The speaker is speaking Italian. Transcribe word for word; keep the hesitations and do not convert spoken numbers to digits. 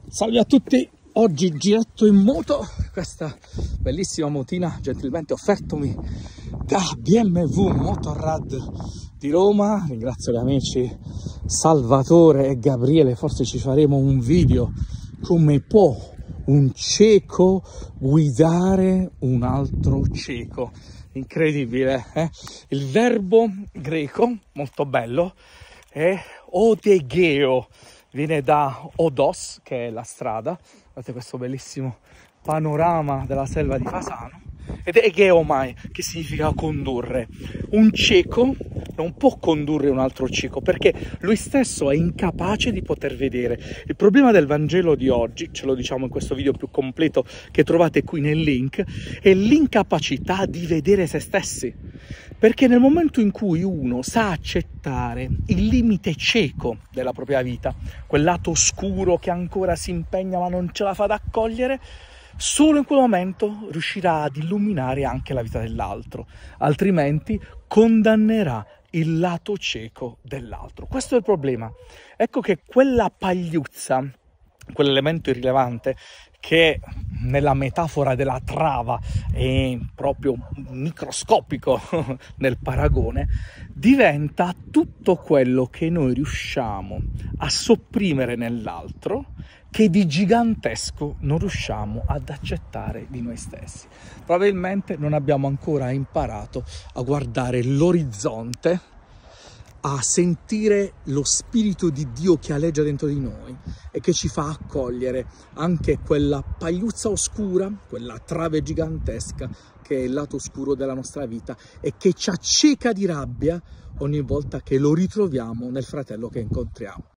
Salve a tutti, oggi giretto in moto, questa bellissima motina gentilmente offertomi da B M W Motorrad di Roma. Ringrazio gli amici Salvatore e Gabriele, forse ci faremo un video come può un cieco guidare un altro cieco. Incredibile, eh? Il verbo greco, molto bello, è odegeo. Viene da Odos, che è la strada. Guardate questo bellissimo panorama della selva di Fasano. Ed è Geomai, che significa condurre. Un cieco non può condurre un altro cieco perché lui stesso è incapace di poter vedere. Il problema del Vangelo di oggi, ce lo diciamo in questo video più completo che trovate qui nel link, è l'incapacità di vedere se stessi. Perché nel momento in cui uno sa accettare il limite cieco della propria vita, quel lato oscuro che ancora si impegna ma non ce la fa ad accogliere, solo in quel momento riuscirà ad illuminare anche la vita dell'altro, altrimenti condannerà il lato cieco dell'altro. Questo è il problema. Ecco che quella pagliuzza, quell'elemento irrilevante che nella metafora della trava è proprio microscopico nel paragone, diventa tutto quello che noi riusciamo a sopprimere nell'altro, che di gigantesco non riusciamo ad accettare di noi stessi. Probabilmente non abbiamo ancora imparato a guardare l'orizzonte, a sentire lo spirito di Dio che aleggia dentro di noi e che ci fa accogliere anche quella pagliuzza oscura, quella trave gigantesca che è il lato oscuro della nostra vita e che ci acceca di rabbia ogni volta che lo ritroviamo nel fratello che incontriamo.